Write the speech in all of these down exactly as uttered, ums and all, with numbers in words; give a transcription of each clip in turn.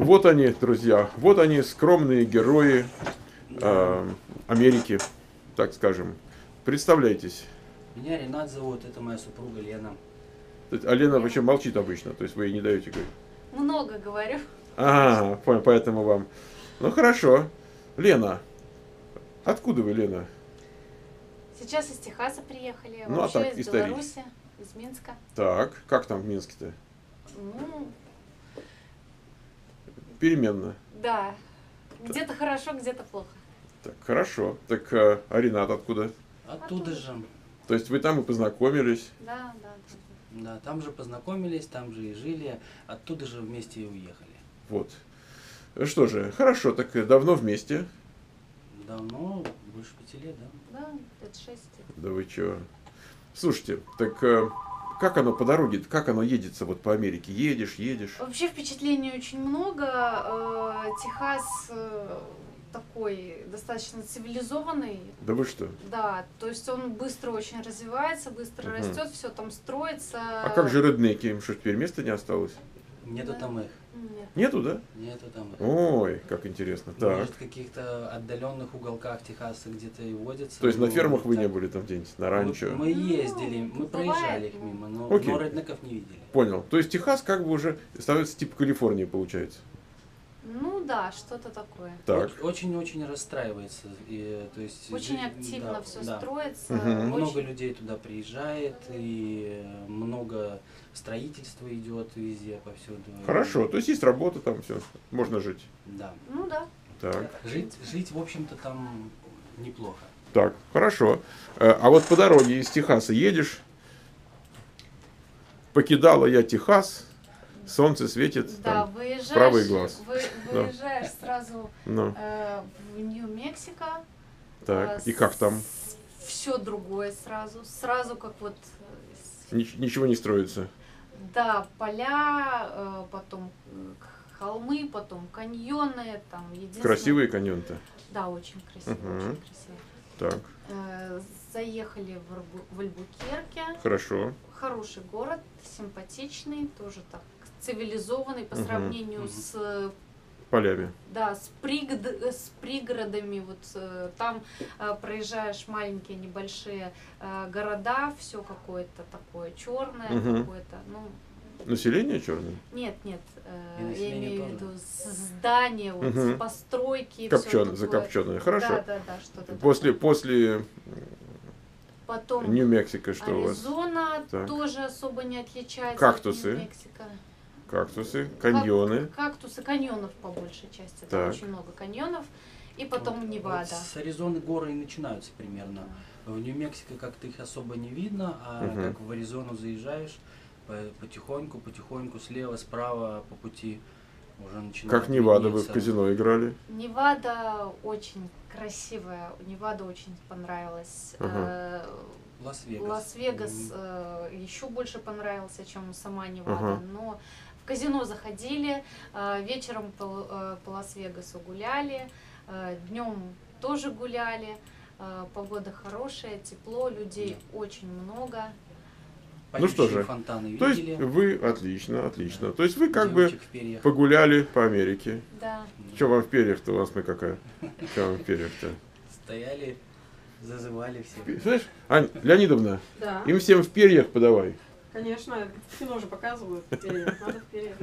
Вот они, друзья, вот они, скромные герои э, Америки, так скажем. Представляйтесь. Меня Ренат зовут, это моя супруга Лена. А Лена вообще молчит обычно, то есть вы ей не даете говорить. Много говорю. А, понял, поэтому вам. Ну хорошо. Лена, откуда вы, Лена? Сейчас из Техаса приехали, Ну, а вообще так, из исторически. Беларуси, из Минска. Так, как там в Минске-то? Ну, Переменно. да, где-то хорошо, где-то плохо. Так, хорошо. Так, а Ренат откуда? Оттуда же. То есть вы там и познакомились? Да, да. Да, там же познакомились, там же и жили, оттуда же вместе и уехали. Вот. Что же, хорошо, так давно вместе? Давно, больше пяти лет, да? Да, лет шесть. Да вы чё? Слушайте, так э, как оно по дороге, как оно едется вот по Америке? Едешь, едешь? Вообще впечатлений очень много. Э, Техас э, такой достаточно цивилизованный. Да вы что? Да, то есть он быстро очень развивается, быстро Мгм. растет, все там строится. А как же реднеки? Им что, теперь места не осталось? Нету Да. там их. Нет. Нету, да? Нету там их. Ой, как интересно. Так. Может, в каких-то отдаленных уголках Техаса где-то и водятся. То есть на но фермах вы так- не были там где-нибудь, на Мы- ранчо? Мы ездили, Ну, мы бывает, проезжали их ну. мимо, но, Окей. но реднеков не видели. Понял. То есть Техас как бы уже становится типа Калифорнии, получается. Ну да, что-то такое. Так. Очень-очень расстраивается. И, то есть, Очень жи- активно да, все да. строится. Мгм. Много очень- людей туда приезжает, и много строительства идет везде, повсюду. Хорошо. То есть есть работа там, все. Можно жить. Да. Ну да. Так. Жить, жить, в общем-то, там неплохо. Так, хорошо. Э, А вот по дороге из Техаса едешь, покидала я Техас, солнце светит Да, там. выезжаешь, правый глаз. вы- Да. выезжаешь сразу Ну, э, в Нью-Мексико. так, и как там? Все другое сразу. Сразу как вот, э, Нич- Ничего не строится. да, поля, э, потом э, холмы, потом каньоны, там единственное- Красивый каньон-то. Да, очень красиво, Мгм. очень красиво. Так, Э, Заехали в, Арбу- в Альбукерке. хорошо. Хороший город, симпатичный, тоже так цивилизованный по Мгм. сравнению Мгм. с, Полями. да, с, пригод- э, с пригородами. Вот э, там э, проезжаешь маленькие небольшие э, города, все какое-то такое черное, Мгм. какое-то, ну Население черное? нет, нет, И э, я население имею в тоже. виду с- здания, вот, Мгм. постройки, всё Копченое, такое. закопченое. Хорошо. Да, да, да, что-то После, такое. после Потом Нью-Мексико что у вас? Аризона Так. тоже особо не отличается Кактусы. от Нью-Мексико. Кактусы, каньоны. Как- кактусы, каньонов по большей части. Так. Там очень много каньонов. И потом Вот- Невада. вот с Аризоны горы и начинаются примерно. В Нью-Мексико как-то их особо не видно, а Мгм. как в Аризону заезжаешь, по- потихоньку, потихоньку, слева, справа по пути уже начинает Как Невада, вы в виднеться. казино играли? Невада очень красивая. Невада очень понравилась. Ага. Э, Лас-Вегас. Лас-Вегас Мгм. э, еще больше понравился, чем сама Невада. Ага. Но в казино заходили, э, вечером по, э, по Лас-Вегасу гуляли, э, днем тоже гуляли. Э, Погода хорошая, тепло, людей очень много. Ну что Поющие же, фонтаны То есть видели. вы, отлично, отлично. То есть вы как бы Девочек в перьях. погуляли по Америке. Да. Что вам в перьях-то, у вас мы какая? Что вам в перьях-то? Стояли, зазывали всех. Знаешь, Ань, Леонидовна, Да, им всем в перьях подавай. конечно, в кино же показывают в перьях, надо в перьях.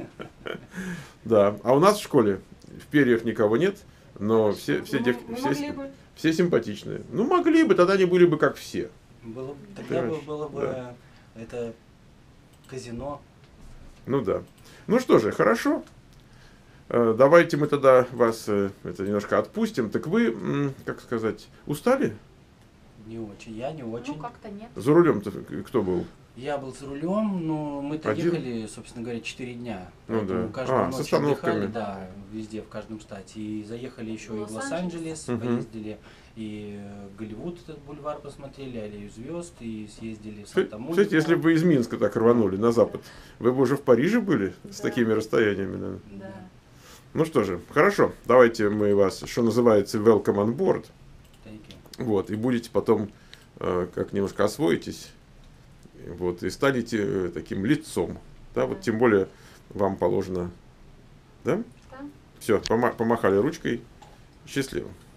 Да, а у нас в школе в перьях никого нет, но все, все, Ну, дев- мы все, могли бы. все симпатичные. Ну, могли бы, тогда они были бы как все. Было, бы- тогда бы Понимаешь? было бы Да. это казино. Ну да. Ну что же, хорошо. Э, Давайте мы тогда вас э, это немножко отпустим. Так вы, м, как сказать, устали? Не очень. Я не очень. Ну, как-то нет. За рулем-то кто был? Я был за рулем, но мы-то Один? ехали, собственно говоря, четыре дня. Ну Поэтому да. каждую А, ночь с остановками. отдыхали, да, везде, в каждом штате. И заехали еще и в Лос-Анджелес. Лос-Анджелес, Мгм. поездили, и Голливуд этот бульвар посмотрели, Аллею звезд, и съездили в Кстати, Санта-Монику. если бы вы из Минска так рванули на запад, вы бы уже в Париже были с Да. такими расстояниями, наверное. Да. Ну что же, хорошо, давайте мы вас, что называется, welcome on board, Thank you. вот, и будете потом, э, как немножко освоитесь, вот, и станете э, таким лицом, да, вот Да. тем более вам положено, да? Да. Все, помахали ручкой. Счастливо.